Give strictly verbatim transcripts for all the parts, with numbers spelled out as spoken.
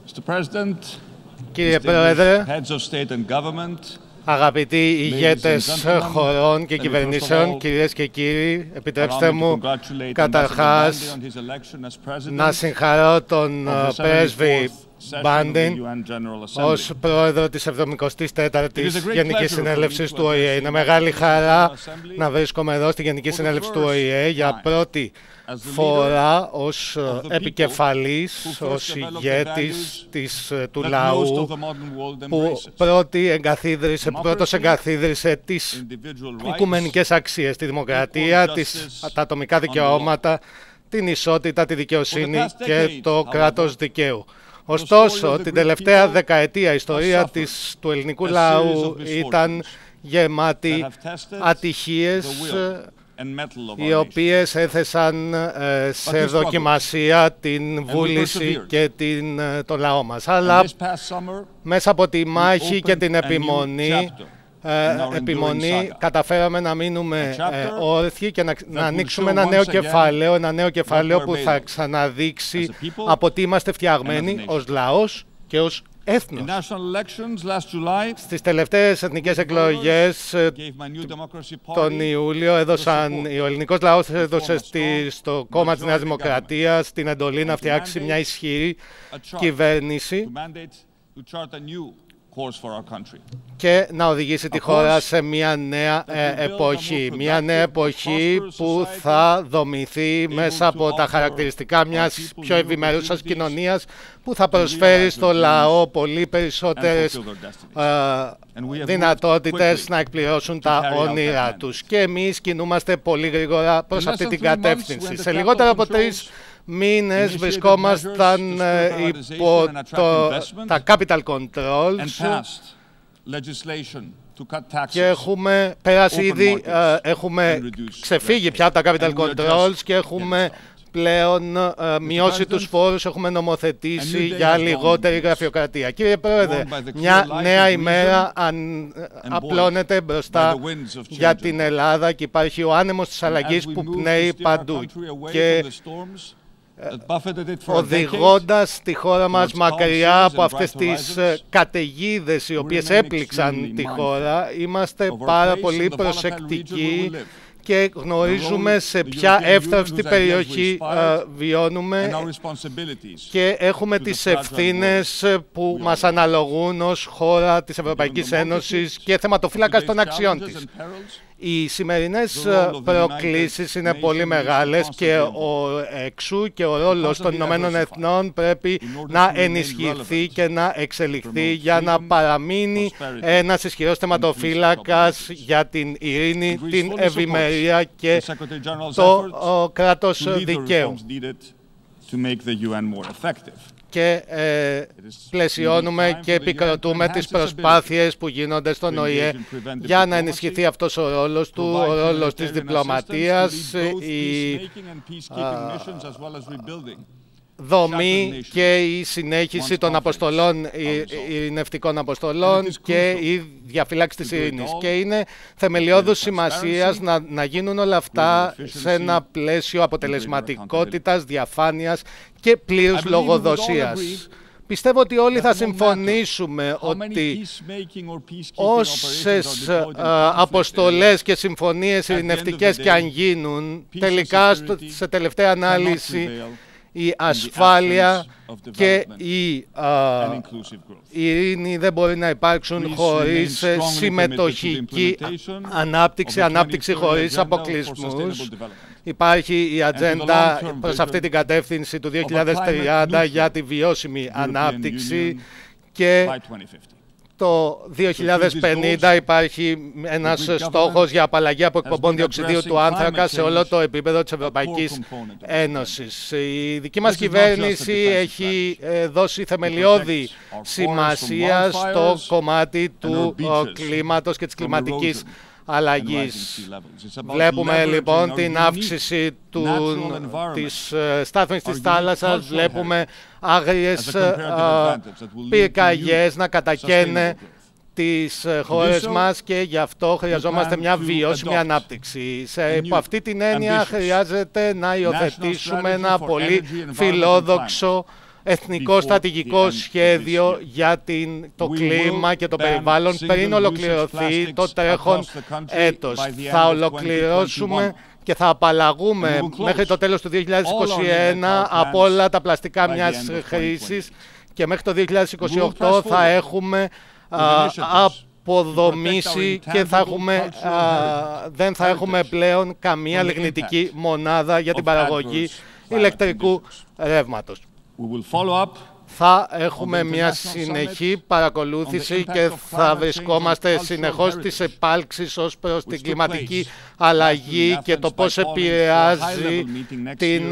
Κύριε Πρόεδρε, αγαπητοί ηγέτες χωρών και κυβερνήσεων, κυρίες και κύριοι, επιτρέψτε μου καταρχάς να συγχαρώ τον πρέσβη Μπάντιν ως πρόεδρο της εβδομηκοστής τέταρτης Γενικής Συνέλευσης του Ο Η Ε. Είναι μεγάλη χαρά να βρίσκομαι εδώ στη Γενική Συνέλευση του Ο Η Ε για πρώτη φορά ως επικεφαλής, ως ηγέτης της, του λαού που πρώτη εγκαθίδρυσε, πρώτος εγκαθίδρυσε τις οικουμενικές αξίες, τη δημοκρατία, τις, τα ατομικά δικαιώματα, την ισότητα, τη δικαιοσύνη και το κράτος δικαίου. Ωστόσο, την τελευταία δεκαετία η ιστορία της, του ελληνικού λαού ήταν γεμάτη ατυχίες οι οποίες έθεσαν ε, σε δοκιμασία την βούληση και την, το λαό μας. Αλλά μέσα από τη μάχη και την επιμονή, ε, επιμονή καταφέραμε να μείνουμε ε, όρθιοι και να, να ανοίξουμε ένα νέο κεφάλαιο, ένα νέο κεφάλαιο που θα ξαναδείξει από τι είμαστε φτιαγμένοι ως λαός και ως έθνος. Στις τελευταίες εθνικές εκλογές τον Ιούλιο έδωσαν, ο ελληνικός λαός έδωσε στη, στο κόμμα της Νέας Δημοκρατίας την εντολή να φτιάξει μια ισχυρή κυβέρνηση και να οδηγήσει τη χώρα σε μια νέα ε, εποχή. Μια νέα εποχή που θα δομηθεί μέσα από τα χαρακτηριστικά μιας πιο ευημερούσας κοινωνίας που θα προσφέρει στο λαό πολύ περισσότερες ε, δυνατότητες να εκπληρώσουν τα όνειρά τους. Και εμείς κινούμαστε πολύ γρήγορα προς αυτή την κατεύθυνση. Σε λιγότερο από τρεις μήνες βρισκόμασταν υπό το, τα capital controls και έχουμε περάσει ήδη, έχουμε ξεφύγει πια από τα capital controls και έχουμε πλέον uh, μειώσει τους φόρους, έχουμε νομοθετήσει για λιγότερη γραφειοκρατία. Κύριε Πρόεδρε, μια νέα ημέρα αν, απλώνεται μπροστά για την Ελλάδα και υπάρχει ο άνεμος της αλλαγής που πνέει παντού. Και οδηγώντας τη χώρα μας μακριά από αυτές τις καταιγίδες οι οποίες έπληξαν τη χώρα, είμαστε πάρα πολύ προσεκτικοί και γνωρίζουμε σε ποια εύθραυστη περιοχή uh, βιώνουμε και έχουμε τις ευθύνες που μας αναλογούν ως χώρα της Ευρωπαϊκής Ένωσης και θεματοφύλακας των αξιών της. Οι σημερινές προκλήσεις είναι πολύ μεγάλες και ο εξού και ο ρόλος των Ηνωμένων Εθνών πρέπει να ενισχυθεί και να εξελιχθεί για να παραμείνει ένας ισχυρός θεματοφύλακας για την ειρήνη, την ευημερία και το κράτος δικαίου. Και ε, πλαισιώνουμε και επικροτούμε τις προσπάθειες που γίνονται στον Ο Η Ε για να ενισχυθεί αυτός ο ρόλος του, ο ρόλος της διπλωματίας, η α, δομή και η συνέχιση των αποστολών, ειρηνευτικών αποστολών και η διαφύλαξη της ειρήνης. Και είναι θεμελιώδους σημασίας να, να γίνουν όλα αυτά σε ένα πλαίσιο αποτελεσματικότητας, διαφάνειας και πλήρους λογοδοσίας. Πιστεύω ότι όλοι θα συμφωνήσουμε ότι όσες αποστολές και συμφωνίες ειρηνευτικές και αν γίνουν, τελικά σε τελευταία ανάλυση η ασφάλεια και η α, ειρήνη δεν μπορεί να υπάρξουν χωρίς συμμετοχική ανάπτυξη, ανάπτυξη χωρίς αποκλεισμούς. Υπάρχει η ατζέντα προς αυτή την κατεύθυνση του δύο χιλιάδες τριάντα για τη βιώσιμη ανάπτυξη και το δύο χιλιάδες πενήντα υπάρχει ένας στόχος για απαλλαγή από εκπομπών διοξιδίου του άνθρακα σε όλο το επίπεδο της Ευρωπαϊκής Ένωσης. Η δική μας κυβέρνηση έχει δώσει θεμελιώδη σημασία στο κομμάτι του κλίματος και της κλιματικής αλλαγής. Βλέπουμε λοιπόν την αύξηση του, της στάθμης της θάλασσας, βλέπουμε άγριες πυρκαγιές να κατακαίνε τις χώρες μας και γι' αυτό χρειαζόμαστε μια βιώσιμη ανάπτυξη. Σε, υπό αυτή την έννοια χρειάζεται να υιοθετήσουμε ένα πολύ φιλόδοξο εθνικό στρατηγικό σχέδιο για την, το κλίμα και το περιβάλλον πριν ολοκληρωθεί το τρέχον έτος. Θα ολοκληρώσουμε και θα απαλλαγούμε μέχρι το τέλος του δύο χιλιάδες είκοσι ένα από όλα τα πλαστικά μιας χρήσης και μέχρι το δύο χιλιάδες είκοσι οκτώ θα έχουμε α, αποδομήσει και θα έχουμε, α, δεν θα έχουμε πλέον καμία λιγνητική μονάδα για την παραγωγή ηλεκτρικού ρεύματος. Θα έχουμε μια συνεχή παρακολούθηση και θα βρισκόμαστε συνεχώς στις επάλξεις ως προς την κλιματική αλλαγή και το πώς επηρεάζει την,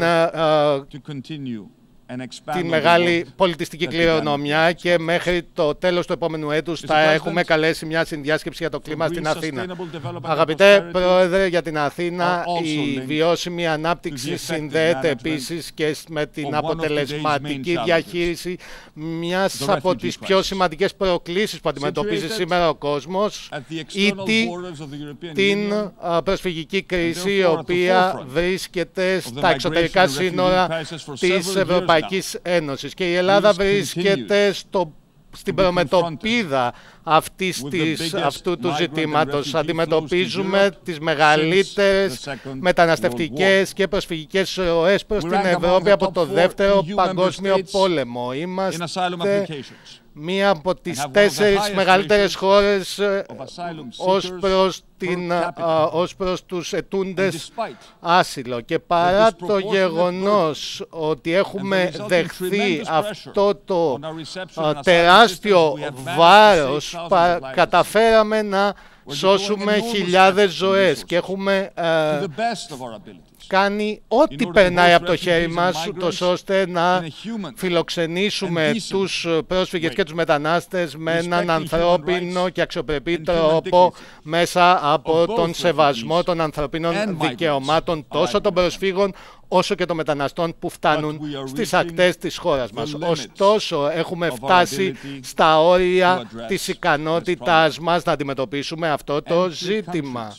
την μεγάλη πολιτιστική κληρονομιά και μέχρι το τέλος του επόμενου έτους θα έχουμε καλέσει μια συνδιάσκεψη για το κλίμα στην Αθήνα. Αγαπητέ Πρόεδρε, για την Αθήνα η βιώσιμη ανάπτυξη συνδέεται επίσης και με την αποτελεσματική διαχείριση μιας από τις πιο σημαντικές προκλήσεις που αντιμετωπίζει σήμερα ο κόσμος, ή την προσφυγική κρίση η οποία βρίσκεται στα εξωτερικά σύνορα της Ευρωπαϊκής Ένωσης και η Ελλάδα βρίσκεται στο, στην προμετωπίδα αυτής της, αυτού του ζητήματος. Αντιμετωπίζουμε τις μεγαλύτερες μεταναστευτικές και προσφυγικές ροές προς την Ευρώπη από το Δεύτερο Παγκόσμιο Πόλεμο. Είμαστε μία από τις τέσσερις μεγαλύτερες χώρες ως προς, την, ως προς τους ετούντες άσυλο. Και παρά το γεγονός ότι έχουμε δεχθεί αυτό το τεράστιο βάρος, καταφέραμε να σώσουμε χιλιάδες ζωές και έχουμε ε, κάνει ό,τι περνάει από το χέρι μας, ούτως ώστε να φιλοξενήσουμε τους πρόσφυγες και τους μετανάστες με έναν ανθρώπινο και αξιοπρεπή τρόπο μέσα από τον σεβασμό των ανθρωπίνων δικαιωμάτων τόσο των προσφύγων όσο και των μεταναστών που φτάνουν στις ακτές της χώρας μας. Ωστόσο, έχουμε φτάσει στα όρια της ικανότητάς μας να αντιμετωπίσουμε αυτό το ζήτημα.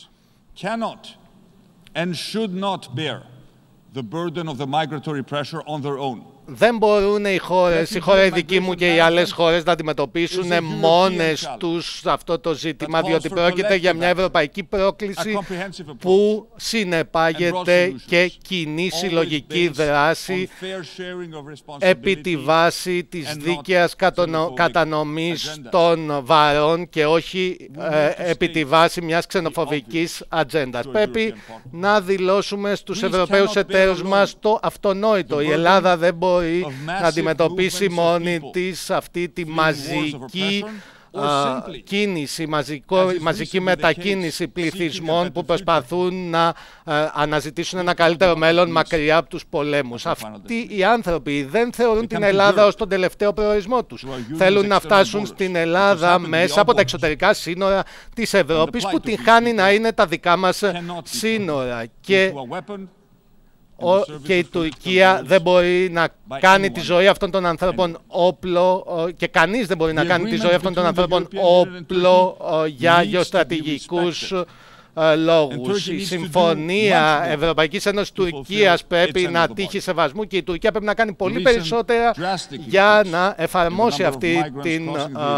And should not bear the burden of the migratory pressure on their own. Δεν μπορούν οι χώρες, η χώρα η δική μου και οι άλλες χώρες να αντιμετωπίσουν μόνες τους αυτό το ζήτημα, διότι πρόκειται για μια ευρωπαϊκή πρόκληση που συνεπάγεται και κοινή συλλογική δράση επί τη βάση της δίκαιας κατανομής των βαρών και όχι ε, επί τη βάση μιας ξενοφοβικής ατζέντας. Πρέπει να δηλώσουμε στους Ευρωπαίους εταίρους μας το αυτονόητο. Η Ελλάδα δεν μπορεί να αντιμετωπίσει μόνη της αυτή τη μαζική α, κίνηση, μαζικό, μαζική μετακίνηση πληθυσμών που προσπαθούν να α, αναζητήσουν ένα καλύτερο μέλλον μακριά από τους πολέμους. Αυτοί οι άνθρωποι δεν θεωρούν την Ελλάδα ως τον τελευταίο προορισμό τους. Θέλουν να φτάσουν στην Ελλάδα μέσα από τα εξωτερικά σύνορα της Ευρώπης που την χάνει να είναι τα δικά μας σύνορα. Και Ο, και η Τουρκία δεν μπορεί να κάνει τη ζωή αυτών των ανθρώπων όπλο και κανείς δεν μπορεί να κάνει τη ζωή αυτών των ανθρώπων όπλο για γεωστρατηγικούς λόγους. Η Συμφωνία Ευρωπαϊκής Ένωσης Τουρκίας πρέπει να τύχει σεβασμού και η Τουρκία πρέπει να κάνει πολύ περισσότερα για να εφαρμόσει αυτή την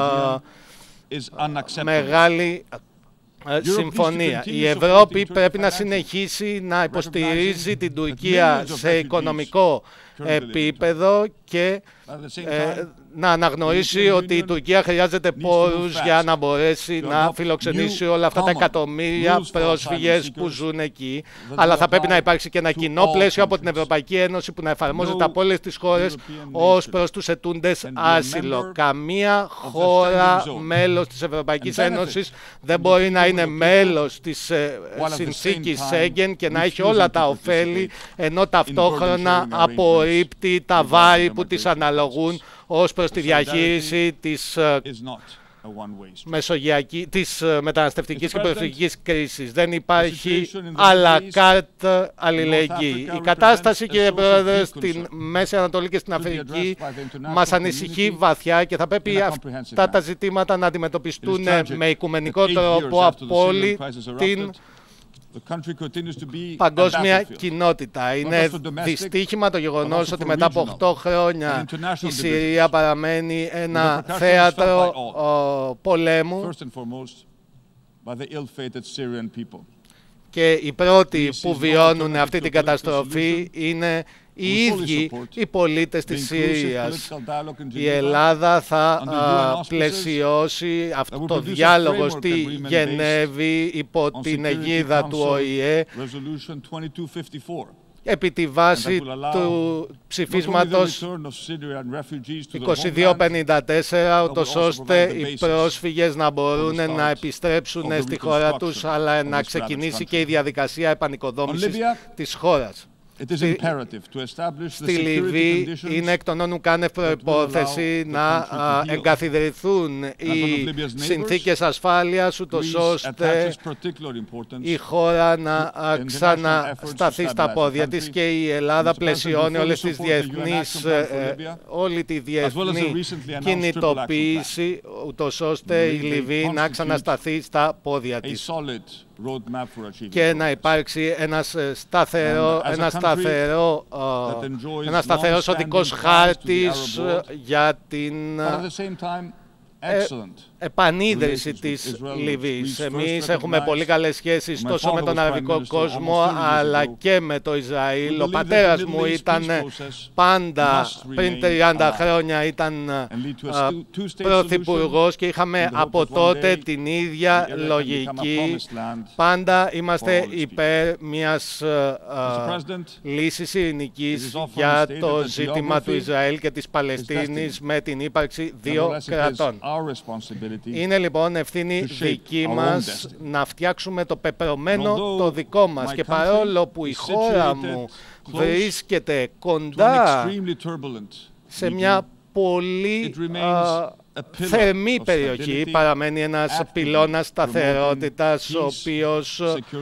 μεγάλη συμφωνία. Η Ευρώπη πρέπει να συνεχίσει να υποστηρίζει την Τουρκία σε οικονομικό επίπεδο και ε, να αναγνωρίσει ότι η Τουρκία χρειάζεται πόρους για να μπορέσει να φιλοξενήσει όλα αυτά τα εκατομμύρια πρόσφυγες που ζουν εκεί. Αλλά θα πρέπει να υπάρξει και ένα κοινό πλαίσιο από την Ευρωπαϊκή Ένωση που να εφαρμόζεται από όλες τις χώρες ως προς τους ετούντες άσυλο. Καμία χώρα μέλος της Ευρωπαϊκής Ένωσης δεν μπορεί να είναι μέλος της συνθήκης Σέγγεν και να έχει όλα τα ωφέλη ενώ ταυτόχρονα απορρίπτει τα βάρη που της αναλογούν ως προς τη διαχείριση της, μεσογειακή, της μεταναστευτικής και προσφυγικής κρίσης. Δεν υπάρχει à la carte αλληλεγγύη. Η κατάσταση, κύριε Πρόεδρε, στην Μέση Ανατολή και στην Αφρική μας ανησυχεί βαθιά και θα πρέπει αυτά τα ζητήματα να αντιμετωπιστούν με οικουμενικό τρόπο από όλη την παγκόσμια κοινότητα. Είναι δυστύχημα το γεγονός ότι μετά από οκτώ χρόνια η Συρία παραμένει ένα θέατρο πολέμου και οι πρώτοι που βιώνουν αυτή την καταστροφή είναι οι ίδιοι οι πολίτες της Συρίας. Η Ελλάδα θα πλαισιώσει αυτό το διάλογο στη Γενέβη υπό την αιγίδα του Ο Η Ε επί τη βάση του ψηφίσματος είκοσι δύο πενήντα τέσσερα, ούτως ώστε οι πρόσφυγες να μπορούν να επιστρέψουν στη χώρα τους, αλλά να ξεκινήσει και η διαδικασία επανοικοδόμησης της χώρας. Στη Λιβύη είναι εκ των όνου κάνευ προϋπόθεση να εγκαθιδρυθούν οι συνθήκες ασφάλειας, ούτως ώστε η χώρα να ξανασταθεί στα πόδια της, και η Ελλάδα πλαισιώνει όλες τις διεθνείς, όλη τη διεθνή κινητοποίηση, ούτως ώστε η Λιβύη να ξανασταθεί στα πόδια της και να υπάρξει ένας σταθερό, ένα σταθερό, ένα σταθερός οδικός χάρτης για την ε, επανίδρυση της Λιβύης. Εμείς έχουμε πολύ καλές σχέσεις τόσο με τον αραβικό κόσμο αλλά και με το Ισραήλ. Ο πατέρας μου ήταν πάντα, πριν τριάντα χρόνια, ήταν πρωθυπουργός και είχαμε από τότε την ίδια λογική. Πάντα είμαστε υπέρ μιας λύσης ειρηνικής για το ζήτημα του Ισραήλ και της Παλαιστίνης με την ύπαρξη δύο κρατών. Είναι λοιπόν ευθύνη δική μας να φτιάξουμε το πεπρωμένο το δικό μας, και παρόλο που η χώρα μου βρίσκεται κοντά σε μια πολύ α, θερμή περιοχή, παραμένει ένας πυλώνας σταθερότητας ο οποίος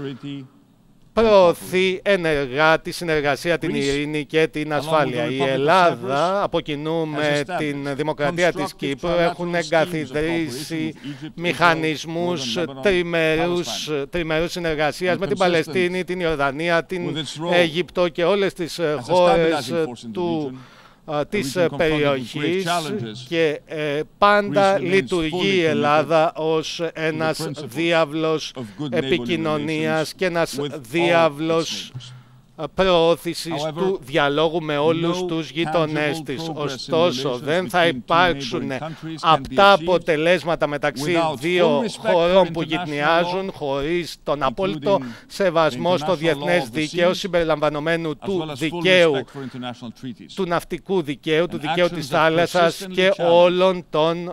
προωθεί ενεργά τη συνεργασία, την ειρήνη και την ασφάλεια. Η Ελλάδα, από κοινού με την Δημοκρατία της Κύπρου, έχουν εγκαθιδρύσει μηχανισμούς τριμερούς, τριμερούς συνεργασίας με την Παλαιστίνη, την Ιορδανία, την Αίγυπτο και όλες τις χώρες του της περιοχής, και ε, πάντα λειτουργεί η Ελλάδα ως ένας διάβλος επικοινωνίας και ένας διάβλος προώθησης του διαλόγου με όλους τους γειτονές της. Ωστόσο, δεν θα υπάρξουν απτά αποτελέσματα μεταξύ δύο χωρών που γυτνιάζουν χωρίς τον απόλυτο σεβασμό στο διεθνές δίκαιο, συμπεριλαμβανομένου του δικαίου, του ναυτικού δικαίου, του δικαίου της θάλασσας και όλων των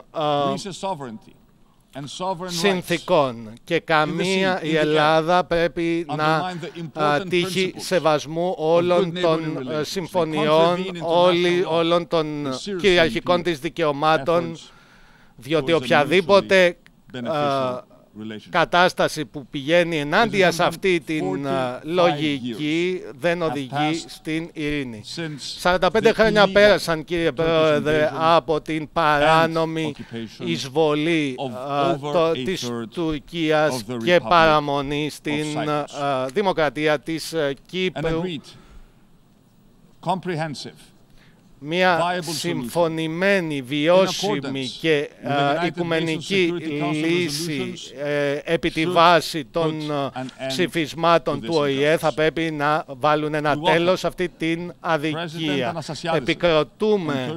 συνθήκων. Και καμία η Ελλάδα πρέπει να τύχει σεβασμού όλων των συμφωνιών, όλων των κυριαρχικών της δικαιωμάτων, διότι οποιαδήποτε κατάσταση που πηγαίνει ενάντια σε αυτή την λογική δεν οδηγεί στην ειρήνη. σαράντα πέντε χρόνια πέρασαν, κύριε Πρόεδρε, από την παράνομη εισβολή το, της Τουρκίας και παραμονή στην Δημοκρατία της Κύπρου. Μια συμφωνημένη, βιώσιμη και uh, οικουμενική λύση ε, επί τη βάση των ψηφισμάτων του Ο Η Ε θα πρέπει να βάλουν ένα τέλος σε αυτή την αδικία. Επικροτούμε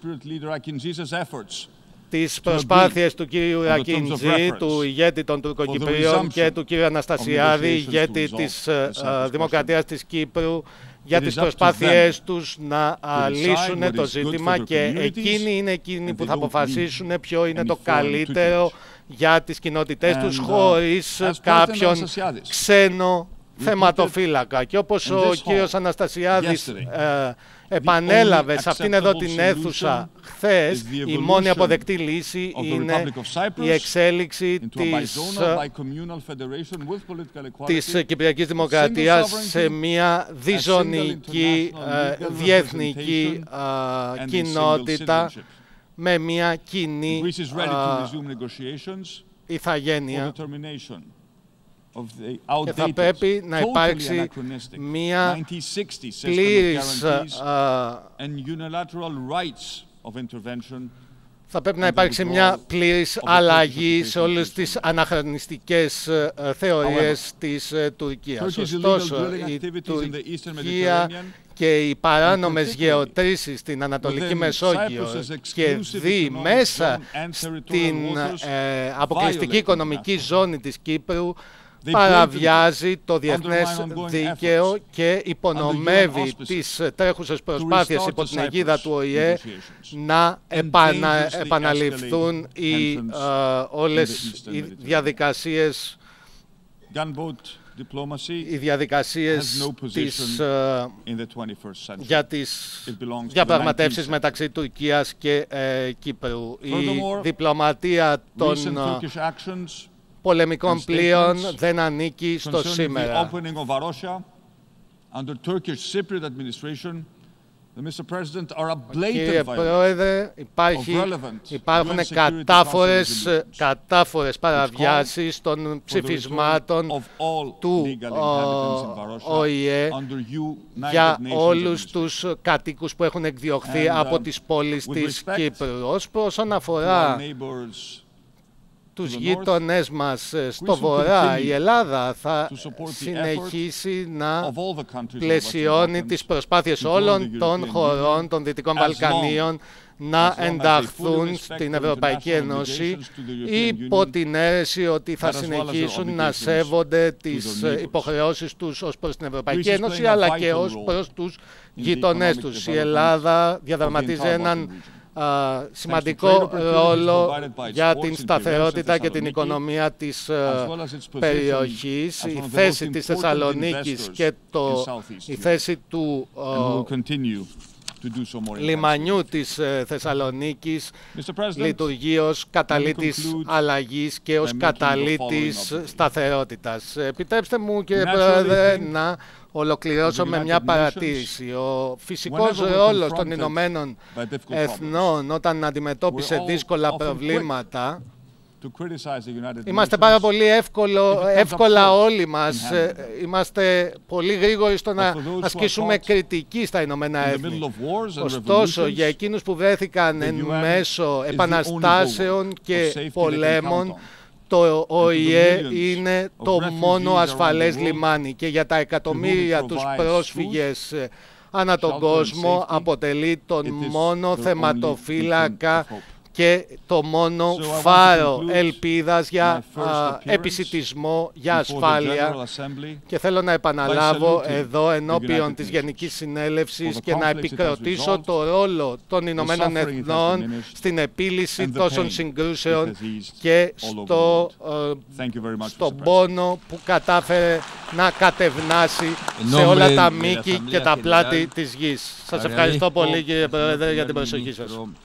τις προσπάθειες του κύριου Ρακίντζη, του ηγέτη των Τουρκοκυπρίων, και του κύριου Αναστασιάδη, ηγέτη της uh, Δημοκρατίας της Κύπρου, για τις προσπάθειές τους να λύσουν το ζήτημα, και εκείνοι είναι εκείνοι που θα αποφασίσουν ποιο είναι το καλύτερο για τις κοινότητές τους, χωρίς κάποιον ξένο θεματοφύλακα. Και όπως ο κύριος Αναστασιάδης ε, επανέλαβε σε αυτήν εδώ την αίθουσα χθες, η μόνη αποδεκτή λύση είναι η εξέλιξη της, της Κυπριακής Δημοκρατίας σε μια διζωνική, ε, διεθνική ε, κοινότητα με μια κοινή ε, ηθαγένεια. Και θα πρέπει να υπάρξει μία πλήρης θα πρέπει να υπάρξει μια πλήρης αλλαγή σε όλες τις αναχρονιστικές θεωρίες της Τουρκίας. Ωστόσο, η Τουρκία και οι παράνομες γεωτρήσεις στην Ανατολική Μεσόγειο και δει μέσα στην ε, αποκλειστική οικονομική ζώνη της Κύπρου παραβιάζει το διεθνές δίκαιο και υπονομεύει τις τρέχουσες προσπάθειες υπό την αιγίδα του Ο Η Ε να επανα, επαναληφθούν οι, uh, όλες οι διαδικασίες, οι διαδικασίες της, uh, για τις διαπραγματεύσεις μεταξύ Τουρκίας και uh, Κύπρου. Η διπλωματία των πολεμικών πλοίων δεν ανήκει στο σήμερα. Κύριε Πρόεδρε, υπάρχει, υπάρχουν κατάφορες, κατάφορες παραβιάσεις των ψηφισμάτων του Ο Η Ε για όλους τους κατοίκους που έχουν εκδιωχθεί από τις πόλεις της Κύπρου. Όσον αφορά τους γείτονές μας στο βορρά, η Ελλάδα θα συνεχίσει να πλαισιώνει τις προσπάθειες όλων των χωρών των Δυτικών Βαλκανίων να ενταχθούν στην Ευρωπαϊκή Ένωση υπό την αίρεση ότι θα συνεχίσουν να σέβονται τις υποχρεώσεις τους ως προς την Ευρωπαϊκή Ένωση αλλά και ως προς τους γείτονές τους. Η Ελλάδα διαδραματίζει έναν Uh, σημαντικό ρόλο για την σταθερότητα και την οικονομία της uh, περιοχής. Η θέση της Θεσσαλονίκης και το, η θέση του uh, λιμανιού της uh, Θεσσαλονίκης λειτουργεί ως καταλήτης αλλαγής και ως καταλήτης σταθερότητας. Επιτρέψτε μου, κύριε Πρόεδρε, να ολοκληρώσω με μια παρατήρηση. Ο φυσικός ρόλος των Ηνωμένων Εθνών όταν αντιμετώπισε δύσκολα προβλήματα, είμαστε πάρα πολύ εύκολο, εύκολα όλοι μας, είμαστε πολύ γρήγοροι στο να ασκήσουμε κριτική στα Ηνωμένα Έθνη. Ωστόσο, για εκείνους που βρέθηκαν εν μέσω επαναστάσεων και πολέμων, το Ο Η Ε είναι το μόνο ασφαλές λιμάνι και για τα εκατομμύρια τους πρόσφυγες ανά τον κόσμο αποτελεί τον μόνο θεματοφύλακα και το μόνο φάρο ελπίδας για α, επισιτισμό, για ασφάλεια. Και θέλω να επαναλάβω εδώ ενώπιον της Γενικής Συνέλευσης και να επικροτήσω το ρόλο των Ηνωμένων Εθνών στην επίλυση τόσων συγκρούσεων και στο, ε, στον πόνο που κατάφερε να κατευνάσει σε όλα τα μήκη και τα πλάτη της γης. Σας ευχαριστώ πολύ, κύριε Πρόεδρε, για την προσοχή σας.